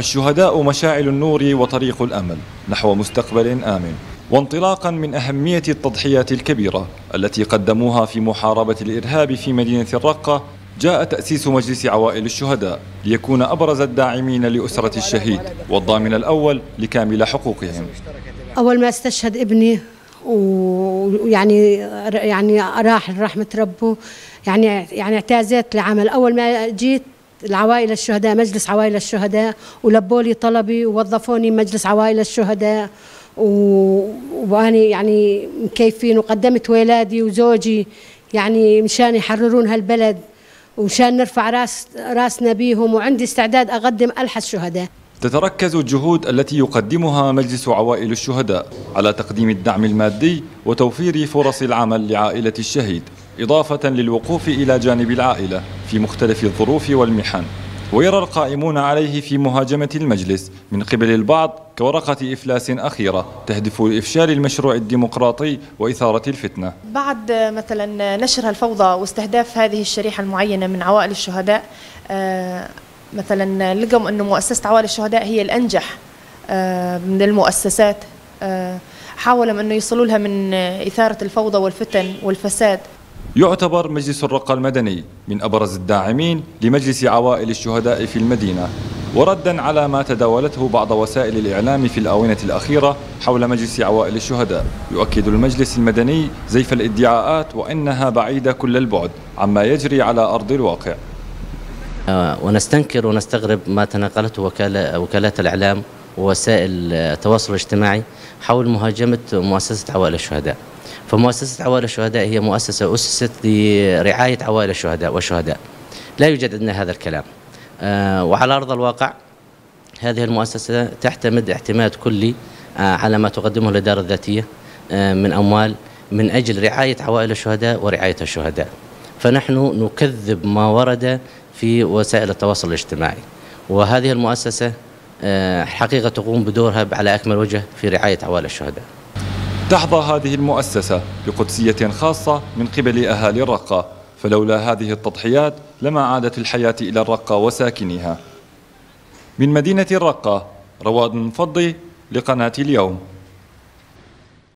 الشهداء مشاعل النور وطريق الأمل نحو مستقبل آمن، وانطلاقا من أهمية التضحيات الكبيرة التي قدموها في محاربة الإرهاب في مدينة الرقة، جاء تأسيس مجلس عوائل الشهداء ليكون أبرز الداعمين لأسرة الشهيد والضامن الأول لكامل حقوقهم. أول ما استشهد ابني ويعني راح لرحمة ربه، يعني اعتازت لعمل. أول ما جيت العوائل الشهداء، مجلس عوائل الشهداء، ولبوا لي طلبي ووظفوني مجلس عوائل الشهداء، وأنا يعني مكيفين، وقدمت ولادي وزوجي يعني مشان يحررون هالبلد ومشان نرفع راسنا بيهم، وعندي استعداد أقدم ألحى الشهداء. تتركز الجهود التي يقدمها مجلس عوائل الشهداء على تقديم الدعم المادي وتوفير فرص العمل لعائلة الشهيد، إضافة للوقوف إلى جانب العائلة في مختلف الظروف والمحن. ويرى القائمون عليه في مهاجمة المجلس من قبل البعض كورقة إفلاس أخيرة تهدف لإفشال المشروع الديمقراطي وإثارة الفتنة. بعد مثلا نشر الفوضى واستهداف هذه الشريحة المعينة من عوائل الشهداء، مثلا لقوا أنه مؤسسة عوائل الشهداء هي الأنجح من المؤسسات، حاولوا أنه يصلوا لها من إثارة الفوضى والفتن والفساد. يعتبر مجلس الرقة المدني من أبرز الداعمين لمجلس عوائل الشهداء في المدينة، وردا على ما تداولته بعض وسائل الإعلام في الآونة الأخيرة حول مجلس عوائل الشهداء. يؤكد المجلس المدني زيف الادعاءات وأنها بعيدة كل البعد عما يجري على أرض الواقع. ونستنكر ونستغرب ما تناقلته وكالات الإعلام ووسائل التواصل الاجتماعي حول مهاجمة مؤسسة عوائل الشهداء. فمؤسسة عوائل الشهداء هي مؤسسة أسست لرعاية عوائل الشهداء والشهداء، لا يوجد عندنا هذا الكلام. وعلى أرض الواقع هذه المؤسسة تعتمد اعتماد كلي على ما تقدمه الإدارة الذاتية من أموال من أجل رعاية عوائل الشهداء ورعاية الشهداء. فنحن نكذب ما ورد في وسائل التواصل الاجتماعي، وهذه المؤسسة حقيقة تقوم بدورها على أكمل وجه في رعاية عوائل الشهداء. تحظى هذه المؤسسة بقدسية خاصة من قبل أهالي الرقة، فلولا هذه التضحيات لما عادت الحياة إلى الرقة وساكنيها. من مدينة الرقة، رواد مفضي لقناة اليوم.